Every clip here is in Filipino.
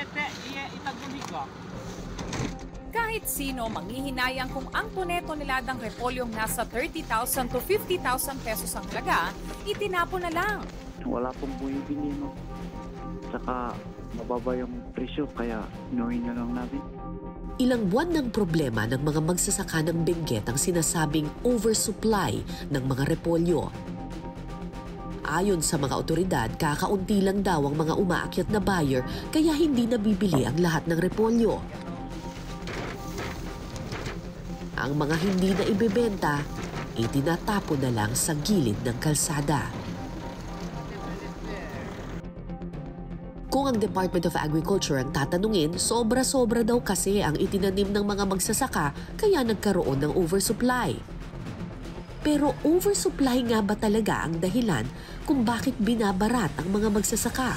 Kahit sino manghihinayang kung ang tone-toneladang repolyong nasa 30,000 to 50,000 pesos ang halaga, itinapon na lang. Wala pong bumibili, no? Saka mababa yung presyo, kaya inuhin na lang namin. Ilang buwan ng problema ng mga magsasaka ng Benguet ang sinasabing oversupply ng mga repolyo. Ayon sa mga otoridad, kakaunti lang daw ang mga umaakyat na buyer kaya hindi nabibili ang lahat ng repolyo. Ang mga hindi na ibebenta, itinatapon na lang sa gilid ng kalsada. Kung ang Department of Agriculture ang tatanungin, sobra-sobra daw kasi ang itinanim ng mga magsasaka kaya nagkaroon ng oversupply. Pero oversupply nga ba talaga ang dahilan kung bakit binabarat ang mga magsasaka?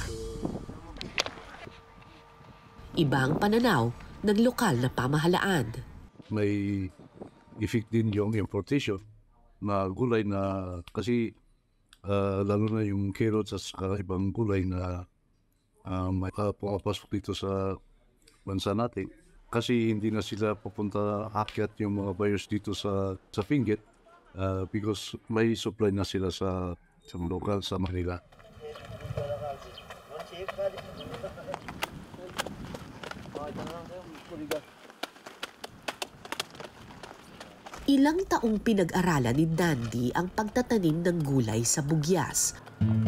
Iba ang pananaw ng lokal na pamahalaan. May effect din yung importation na gulay na kasi lalo na yung carrots at ibang gulay na may pumapasok dito sa bansa natin. Kasi hindi na sila papunta akyat yung mga buyers dito sa Benguet because may supply na sila sa local sa Manila. Ilang taong pinag-aralan ni Dandy ang pagtatanim ng gulay sa Bugyas.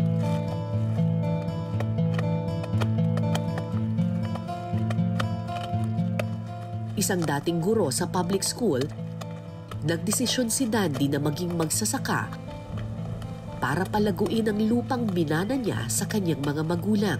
Isang dating guro sa public school, nagdesisyon si Dandy na maging magsasaka para palaguin ang lupang binana niya sa kanyang mga magulang.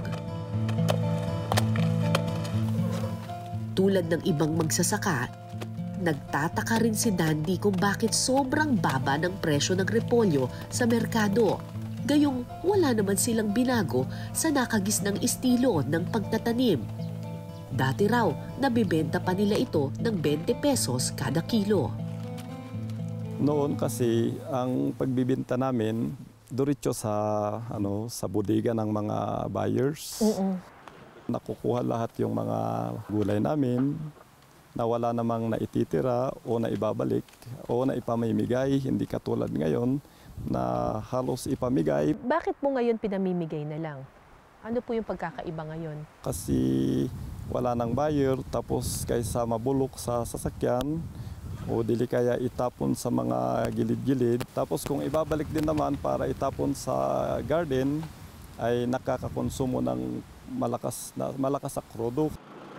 Tulad ng ibang magsasaka, nagtataka rin si Dandy kung bakit sobrang baba ng presyo ng repolyo sa merkado. Gayong wala naman silang binago sa nakagisnang estilo ng pagtatanim. Dati raw, nabibenta pa nila ito ng 20 pesos kada kilo. Noon kasi ang pagbibenta namin diretso sa bodega ng mga buyers. Nakukuha lahat yung mga gulay namin na wala namang naititira o naibabalik o naipamimigay, hindi katulad ngayon na halos ipamigay. Bakit po ngayon pinamimigay na lang? Ano po yung pagkakaiba ngayon? Kasi wala nang buyer, tapos kaysa mabulok sa sasakyan o dili kaya itapon sa mga gilid-gilid. Tapos kung ibabalik din naman para itapon sa garden, ay nakakakonsumo ng malakas na krudo.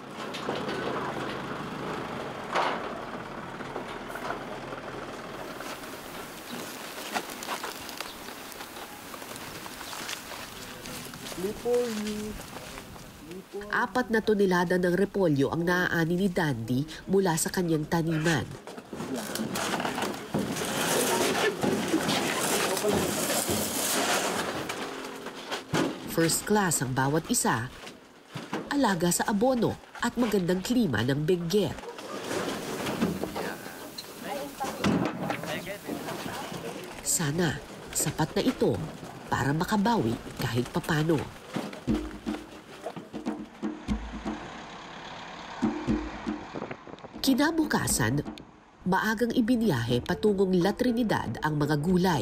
Apat na tonelada ng repolyo ang naaani ni Dandy mula sa kanyang taniman. First class ang bawat isa, alaga sa abono at magandang klima ng Benguet. Sana sapat na ito para makabawi kahit papano. Kinabukasan, maagang ibiniyahe patungong La Trinidad ang mga gulay.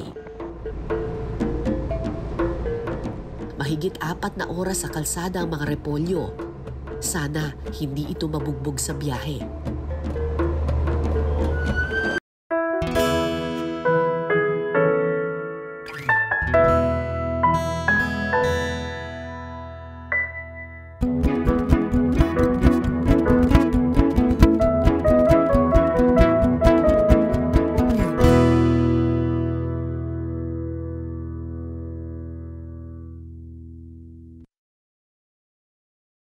Mahigit 4 na oras sa kalsada ang mga repolyo. Sana hindi ito mabugbog sa biyahe.